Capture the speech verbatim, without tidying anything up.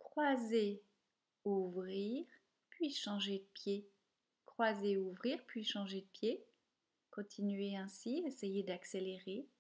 croiser, ouvrir, puis changer de pied. Croiser, ouvrir, puis changer de pied. Continuez ainsi, essayez d'accélérer.